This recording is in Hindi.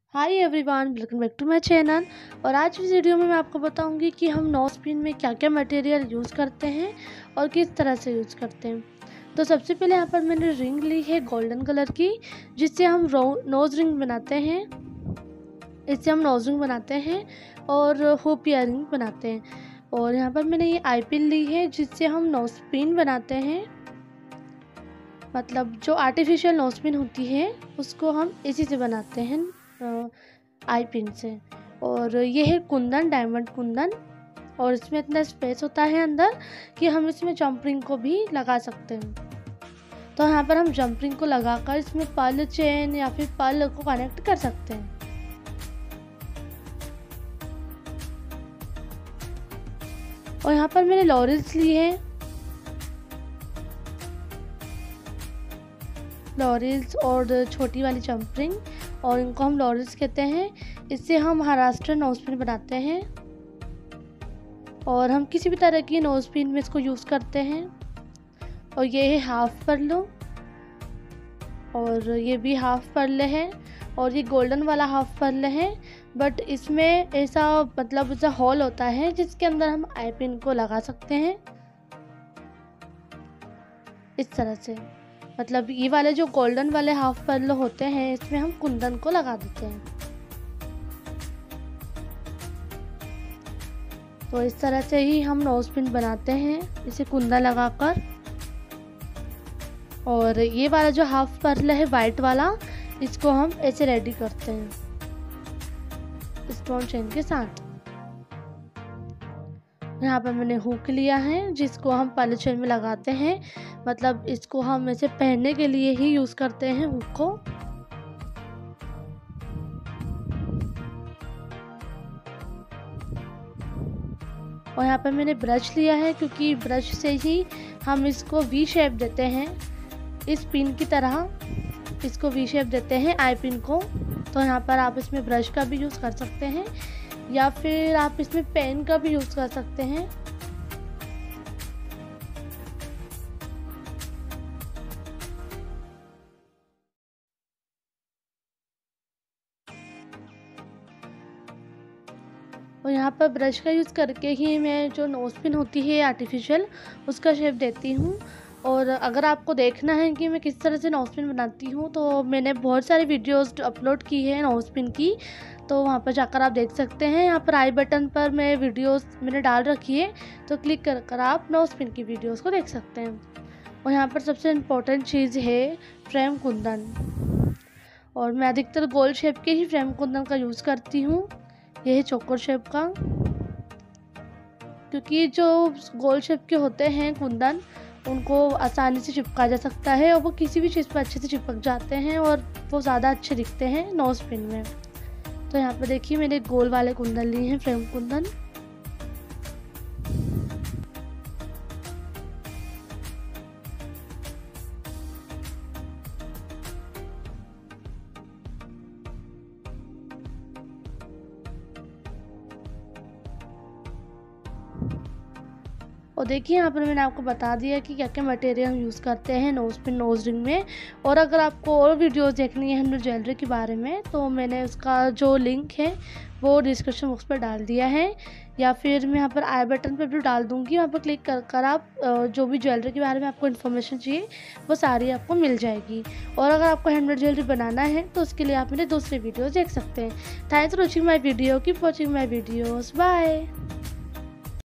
Hi everyone, welcome back to my channel. और आज इस वीडियो में मैं आपको बताऊंगी कि हम नोज पिन में क्या क्या मटेरियल यूज़ करते हैं और किस तरह से यूज़ करते हैं। तो सबसे पहले यहाँ पर मैंने रिंग ली है गोल्डन कलर की, जिससे हम नोज रिंग बनाते हैं। इससे हम नोज रिंग बनाते हैं और हुप इयररिंग बनाते हैं। और यहाँ पर मैंने ये आई पिन ली है, जिससे हम नोज पिन बनाते हैं। मतलब जो आर्टिफिशियल नोज पिन होती है उसको हम इसी से बनाते हैं, आई पिन से। और ये है कुंदन, डायमंड कुंदन। और इसमें इतना स्पेस होता है अंदर कि हम इसमें जंप रिंग को भी लगा सकते हैं। तो यहाँ पर हम जंप रिंग को लगाकर इसमें पर्ल चेन या फिर पर्ल को कनेक्ट कर सकते हैं। और यहाँ पर मैंने लॉरेल्स ली है, लॉरेल्स और छोटी वाली जंप रिंग, और इनको हम लॉरेल्स कहते हैं। इससे हम महाराष्ट्र नोज पिन बनाते हैं और हम किसी भी तरह की नोज पिन में इसको यूज़ करते हैं। और ये है हाफ पर्ल, और ये भी हाफ पर्ल है, और ये गोल्डन वाला हाफ पर्ल है। बट इसमें ऐसा मतलब ऐसा होल होता है जिसके अंदर हम आई पिन को लगा सकते हैं इस तरह से। मतलब ये वाले जो गोल्डन वाले हाफ पर्ल होते हैं, इसमें हम कुंदन को लगा देते हैं। तो इस तरह से ही हम नोज पिन बनाते हैं, इसे कुंदन लगाकर। और ये वाला जो हाफ पर्ल है वाइट वाला, इसको हम ऐसे रेडी करते हैं स्टोन चेन के साथ। यहाँ पर मैंने हुक लिया है, जिसको हम पर्ल चेन में लगाते हैं। मतलब इसको हम ऐसे पहनने के लिए ही यूज़ करते हैं हुक को। और यहाँ पर मैंने ब्रश लिया है, क्योंकि ब्रश से ही हम इसको वी शेप देते हैं, इस पिन की तरह इसको वी शेप देते हैं आई पिन को। तो यहाँ पर आप इसमें ब्रश का भी यूज़ कर सकते हैं, या फिर आप इसमें पेन का भी यूज़ कर सकते हैं। और यहाँ पर ब्रश का यूज़ करके ही मैं जो नोज पिन होती है आर्टिफिशियल, उसका शेप देती हूँ। और अगर आपको देखना है कि मैं किस तरह से नोज पिन बनाती हूँ, तो मैंने बहुत सारी वीडियोस अपलोड की है नोज पिन की, तो वहाँ पर जाकर आप देख सकते हैं। यहाँ पर आई बटन पर मैं वीडियोस मैंने डाल रखी है, तो क्लिक कर आप नोज पिन की वीडियोस को देख सकते हैं। और यहाँ पर सबसे इम्पोर्टेंट चीज़ है फ्रेम कुंदन। और मैं अधिकतर गोल शेप के ही फ्रेम कुंदन का यूज़ करती हूँ। ये है चौकोर शेप का, क्योंकि जो गोल शेप के होते हैं कुंदन, उनको आसानी से चिपका जा सकता है और वो किसी भी चीज़ पर अच्छे से चिपक जाते हैं और वो ज़्यादा अच्छे दिखते हैं नोज पिन में। तो यहाँ पर देखिए मैंने गोल वाले कुंदन लिए हैं, फ्रेम कुंदन। और देखिए यहाँ पर मैंने आपको बता दिया कि क्या क्या मटेरियल हम यूज़ करते हैं नोज पिन नोज रिंग में। और अगर आपको और वीडियोस देखनी है हैंडमेड ज्वेलरी के बारे में, तो मैंने उसका जो लिंक है वो डिस्क्रिप्शन बॉक्स पर डाल दिया है, या फिर मैं यहाँ पर आई बटन पर भी डाल दूँगी। वहाँ पर क्लिक कर आप जो भी ज्वेलरी के बारे में आपको इन्फॉर्मेशन चाहिए वो सारी आपको मिल जाएगी। और अगर आपको हैंडमेड ज्वेलरी बनाना है, तो उसके लिए आप मेरे दूसरे वीडियोज़ देख सकते हैं। Thanks for watching my video, keep watching my videos, bye.